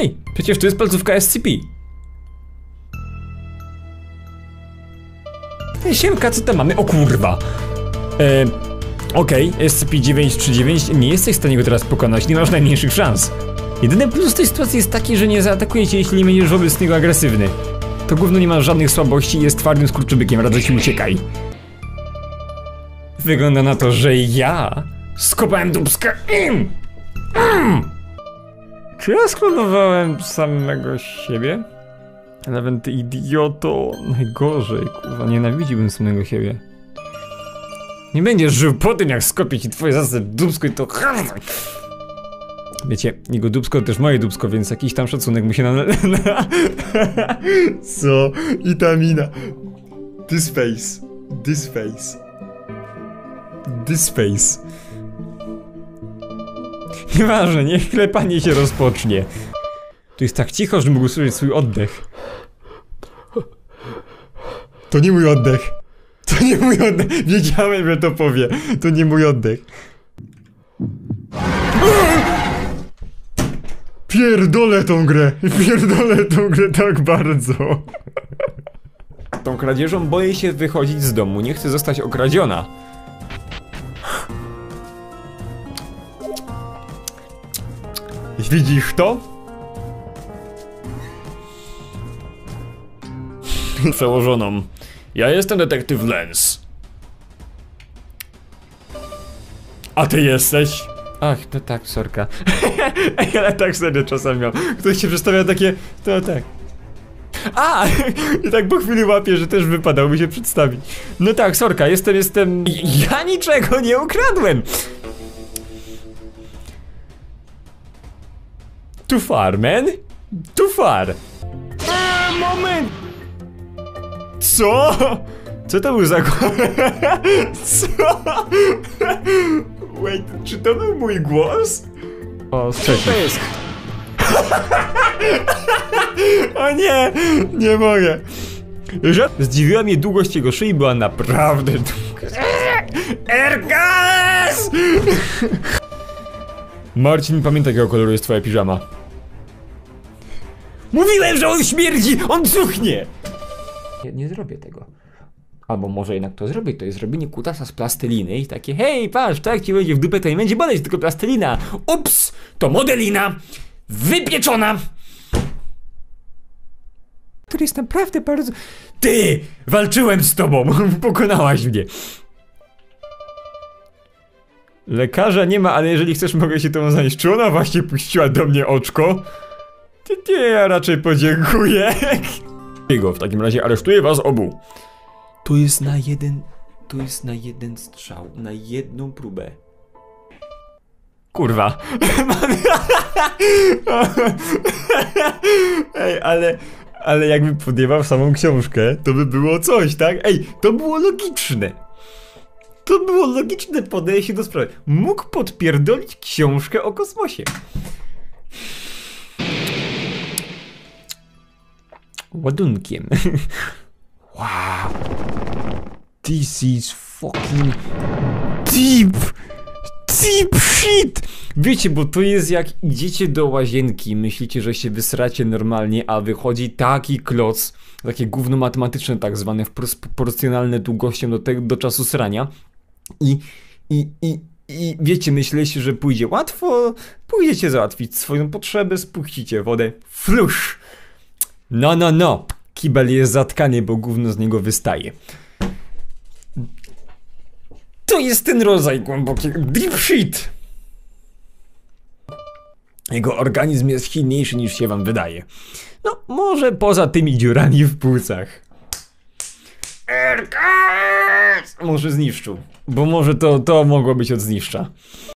Hej, przecież to jest palcówka SCP. Siemka, co tam mamy? O kurwa. Okej, SCP-939, nie jesteś w stanie go teraz pokonać, nie masz najmniejszych szans. Jedyny plus tej sytuacji jest taki, że nie zaatakuje cię, jeśli nie będziesz wobec niego agresywny. To gówno nie ma żadnych słabości i jest twardym skurczybykiem, radzę ci uciekaj. Wygląda na to, że ja skopałem dupska. Czy ja sklonowałem samego siebie? Nawet ty idioto, najgorzej, kurwa, nienawidziłbym samego siebie. Nie będziesz żył po tym, jak skopię ci twoje zasad dupsko i to... Wiecie, jego dupsko to też moje dupsko, więc jakiś tam szacunek musi na... Co? Itamina. This face. This face. This face. Nieważne, niech klepanie się rozpocznie. Tu jest tak cicho, że mógł słyszeć swój oddech. To nie mój oddech. To nie mój oddech. Wiedziałem, że to powie. To nie mój oddech. Pierdolę tą grę. Pierdolę tą grę tak bardzo. Tą kradzieżą boję się wychodzić z domu. Nie chcę zostać okradziona. Widzisz to? Przełożoną. Ja jestem detektyw Lens. A ty jesteś? Ach, no tak, sorka. Ale tak serio czasem miał. Ktoś się przedstawia takie... To tak. A! I tak po chwili łapię, że też wypadałoby się przedstawić. No tak, sorka, jestem... Ja niczego nie ukradłem! Too far, man. Too far. Moment! Co? Co to był za Co? Wait, czy to był mój głos? O, cześć. O nie, nie mogę. Zdziwiła mnie długość jego szyi, była naprawdę długa. Erkas! Marcin, pamiętaj, jakiego koloru jest twoja piżama. Mówiłem, że on śmierdzi! On cuchnie! Nie zrobię tego. Albo może jednak to zrobię, to jest zrobienie kutasa z plasteliny i takie hej, patrz, tak ci wejdzie w dupę, to nie będzie boleć, tylko plastelina. Ups, to modelina wypieczona, który jest naprawdę bardzo... Ty! Walczyłem z tobą! Pokonałaś mnie! Lekarza nie ma, ale jeżeli chcesz, mogę się tobą zająć. Czy ona właśnie puściła do mnie oczko? Nie, ja raczej podziękuję. W takim razie aresztuję was obu. To jest na jeden strzał, na jedną próbę. Kurwa. Ej, ale jakby podjęwał samą książkę, to by było coś, tak? Ej, to było logiczne. To było logiczne podejście do sprawy. Mógł podpierdolić książkę o kosmosie. Ładunkiem. Wow. This is fucking deep. Deep shit. Wiecie, bo to jest jak idziecie do łazienki, myślicie, że się wysracie normalnie, a wychodzi taki kloc, takie gówno matematyczne tak zwane, proporcjonalne długością do czasu srania. I wiecie, myśleliście, że pójdzie łatwo, pójdziecie załatwić swoją potrzebę, spuścicie wodę, flusz. No. Kibel jest zatkany, bo gówno z niego wystaje. To jest ten rodzaj głębokiego deep shit. Jego organizm jest silniejszy niż się wam wydaje. No, może poza tymi dziurami w płucach. Może zniszczył. Bo może to mogło być od zniszcza.